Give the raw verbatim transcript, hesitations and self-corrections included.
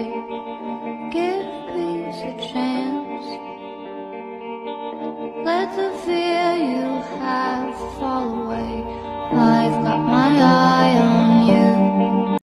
say, give peace a chance. Let the fear you have fall away. I've got my eyes